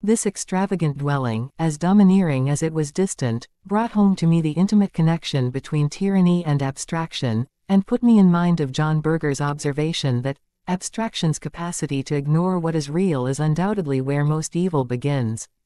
This extravagant dwelling, as domineering as it was distant, brought home to me the intimate connection between tyranny and abstraction, and put me in mind of John Berger's observation that abstraction's capacity to ignore what is real is undoubtedly where most evil begins.